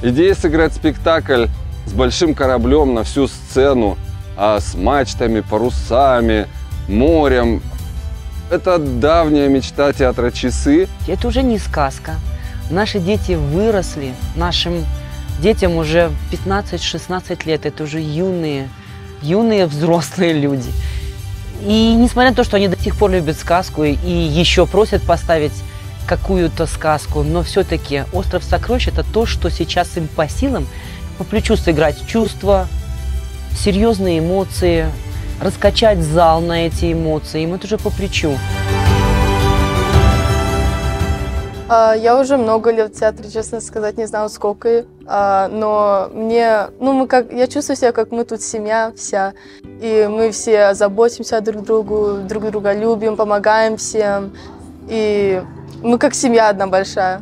Идея сыграть спектакль с большим кораблем на всю сцену, с мачтами, парусами, морем. Это давняя мечта театра «Часы». Это уже не сказка. Наши дети выросли, нашим детям уже 15-16 лет. Это уже юные взрослые люди. И несмотря на то, что они до сих пор любят сказку и еще просят поставить какую-то сказку, но все-таки «Остров сокровищ» – это то, что сейчас им по силам, по плечу сыграть чувства, серьезные эмоции, раскачать зал на эти эмоции, им это уже по плечу. Я уже много лет в театре, честно сказать, не знаю сколько, но я чувствую себя, как мы тут семья вся, и мы все заботимся друг друга любим, помогаем всем, и мы как семья одна большая.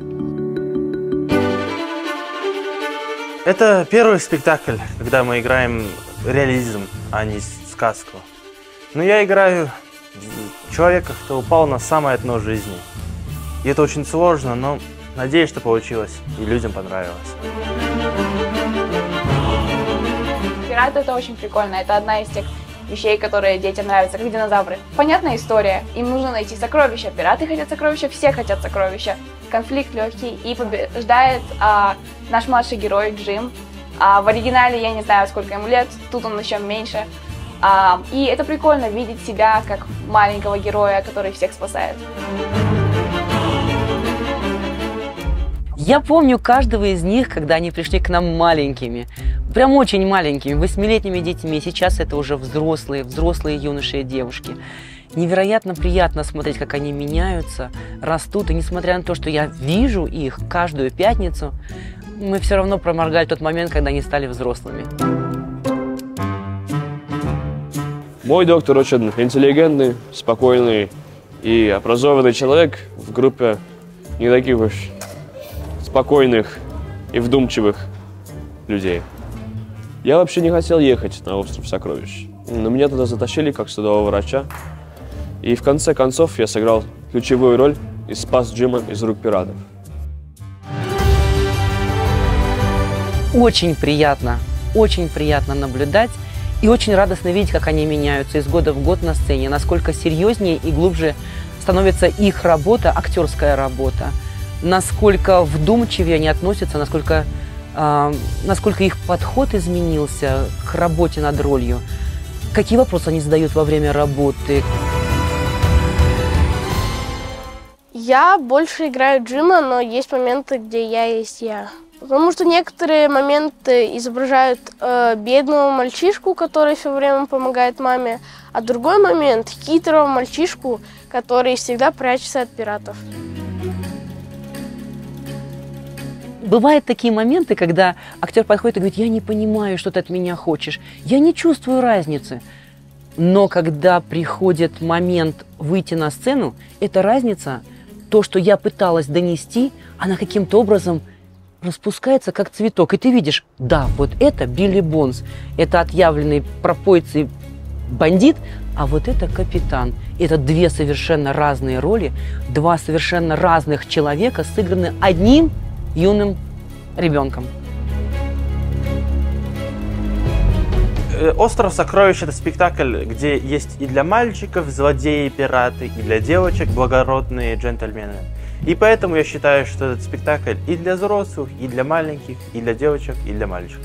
Это первый спектакль, когда мы играем реализм, а не сказку. Но я играю человека, кто упал на самое дно жизни. И это очень сложно, но надеюсь, что получилось и людям понравилось. Пираты — это очень прикольно. Это одна из тех вещей, которые детям нравятся, как динозавры. Понятная история. Им нужно найти сокровища. Пираты хотят сокровища, все хотят сокровища. Конфликт легкий, и побеждает наш младший герой Джим. В оригинале я не знаю, сколько ему лет, тут он еще меньше. И это прикольно видеть себя как маленького героя, который всех спасает. Я помню каждого из них, когда они пришли к нам маленькими, прям очень маленькими, 8-летними детьми. Сейчас это уже взрослые юноши и девушки. Невероятно приятно смотреть, как они меняются, растут. И несмотря на то, что я вижу их каждую пятницу, мы все равно проморгали тот момент, когда они стали взрослыми. Мой доктор очень интеллигентный, спокойный и образованный человек в группе не таких уж спокойных и вдумчивых людей. Я вообще не хотел ехать на остров сокровищ, но меня туда затащили как судового врача. И в конце концов я сыграл ключевую роль и спас Джима из рук пиратов. Очень приятно наблюдать и очень радостно видеть, как они меняются из года в год на сцене, насколько серьезнее и глубже становится их работа, актерская работа, насколько вдумчивее они относятся, насколько их подход изменился к работе над ролью, какие вопросы они задают во время работы. Я больше играю Джима, но есть моменты, где я есть я. Потому что некоторые моменты изображают бедного мальчишку, который все время помогает маме, а другой момент – хитрого мальчишку, который всегда прячется от пиратов. Бывают такие моменты, когда актер подходит и говорит: я не понимаю, что ты от меня хочешь, я не чувствую разницы. Но когда приходит момент выйти на сцену, эта разница, то, что я пыталась донести, она каким-то образом распускается, как цветок. И ты видишь, да, вот это Билли Бонс, это отъявленный пропойцей бандит, а вот это капитан. Это две совершенно разные роли, два совершенно разных человека, сыграны одним юным ребенком. «Остров сокровищ» — это спектакль, где есть и для мальчиков злодеи, пираты, и для девочек благородные джентльмены. И поэтому я считаю, что этот спектакль и для взрослых, и для маленьких, и для девочек, и для мальчиков.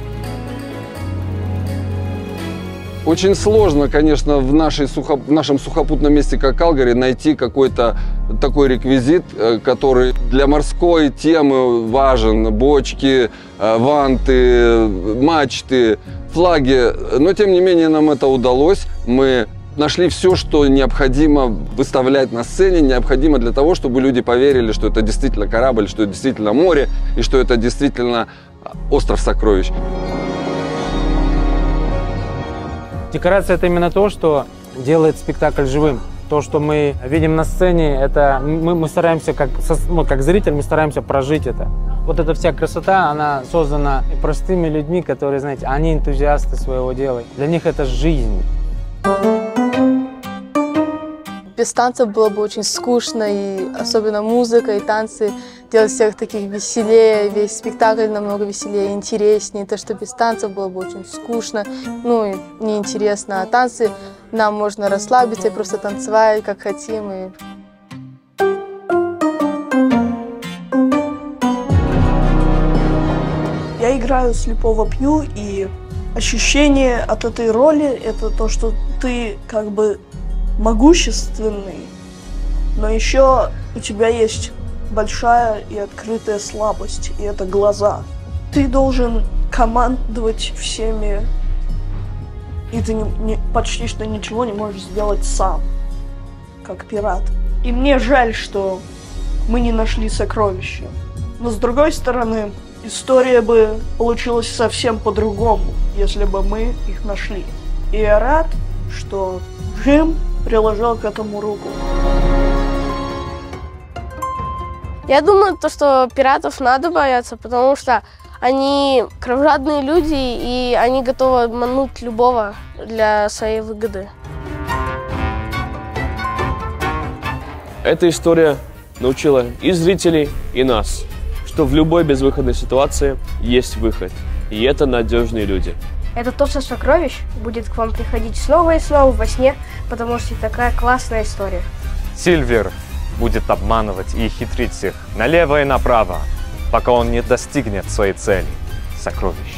Очень сложно, конечно, в нашем сухопутном месте, как Калгари, найти какой-то такой реквизит, который для морской темы важен. Бочки, ванты, мачты, флаги. Но, тем не менее, нам это удалось. Мы нашли все, что необходимо выставлять на сцене, необходимо для того, чтобы люди поверили, что это действительно корабль, что это действительно море и что это действительно остров сокровищ. Декорация – это именно то, что делает спектакль живым. То, что мы видим на сцене, это мы стараемся, как зритель, мы стараемся прожить это. Вот эта вся красота, она создана простыми людьми, которые, знаете, они энтузиасты своего дела. Для них это жизнь. без танцев было бы очень скучно, и особенно музыка и танцы делать всех таких веселее, весь спектакль намного веселее, интереснее. То, что без танцев было бы очень скучно, ну и неинтересно. А танцы нам можно расслабиться и просто танцевать, как хотим. И... Я играю слепого Пью, и ощущение от этой роли – это то, что ты как бы могущественный, но еще у тебя есть большая и открытая слабость, и это глаза. Ты должен командовать всеми, и ты почти что ничего не можешь сделать сам, как пират. И мне жаль, что мы не нашли сокровища. Но с другой стороны, история бы получилась совсем по-другому, если бы мы их нашли. И я рад, что Джим приложил к этому руку. Я думаю, что пиратов надо бояться, потому что они кровожадные люди, и они готовы обмануть любого для своей выгоды. Эта история научила и зрителей, и нас, что в любой безвыходной ситуации есть выход, и это надежные люди. Это топство сокровищ будет к вам приходить снова и снова во сне, потому что это такая классная история. Сильвер будет обманывать и хитрить их налево и направо, пока он не достигнет своей цели – сокровищ.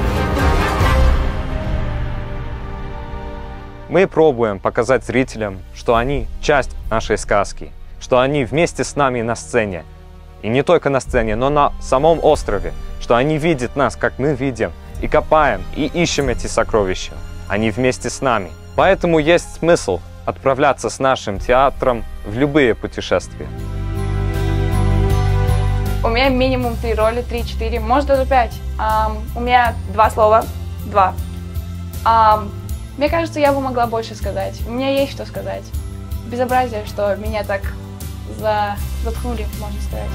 Мы пробуем показать зрителям, что они часть нашей сказки, что они вместе с нами на сцене. И не только на сцене, но на самом острове, что они видят нас, как мы видим, и копаем, и ищем эти сокровища. Они вместе с нами. Поэтому есть смысл отправляться с нашим театром в любые путешествия. У меня минимум 3 роли, 3-4, может даже 5. У меня 2 слова, 2. Мне кажется, я бы могла больше сказать. У меня есть что сказать. Безобразие, что меня так заткнули, можно сказать.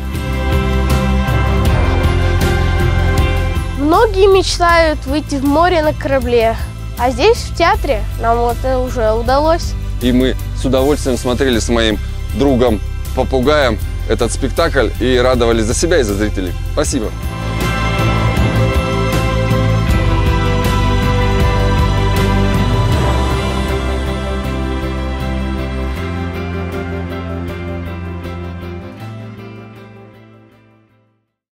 Многие мечтают выйти в море на корабле, а здесь, в театре, нам это уже удалось. И мы с удовольствием смотрели с моим другом-попугаем этот спектакль и радовались за себя и за зрителей. Спасибо.